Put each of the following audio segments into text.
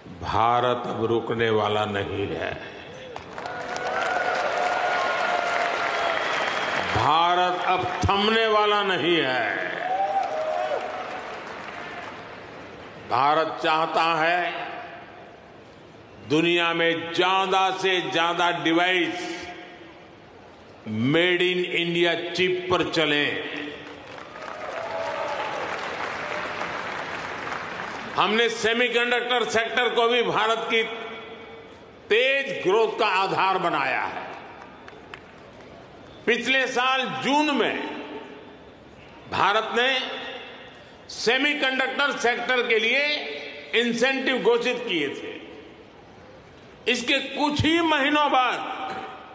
भारत अब रुकने वाला नहीं है। भारत अब थमने वाला नहीं है। भारत चाहता है दुनिया में ज्यादा से ज्यादा device made in India chip पर चलें। हमने सेमीकंडक्टर सेक्टर को भी भारत की तेज ग्रोथ का आधार बनाया है। पिछले साल जून में भारत ने सेमीकंडक्टर सेक्टर के लिए इंसेंटिव घोषित किए थे। इसके कुछ ही महीनों बाद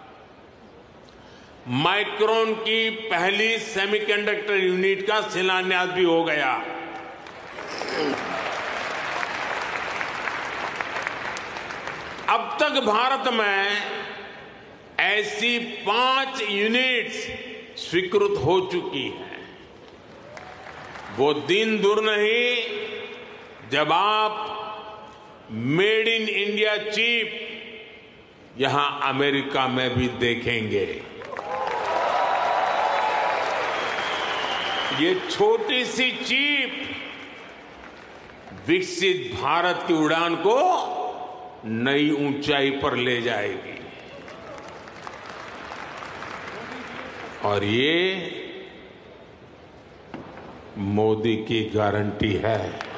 माइक्रोन की पहली सेमीकंडक्टर यूनिट का शिलान्यास भी हो गया। अब तक भारत में ऐसी 5 यूनिट्स स्वीकृत हो चुकी हैं। वो दिन दूर नहीं जब आप मेड इन इंडिया चिप यहां अमेरिका में भी देखेंगे। ये छोटी सी चिप विकसित भारत की उड़ान को नई ऊंचाई पर ले जाएगी। और ये मोदी की गारंटी है।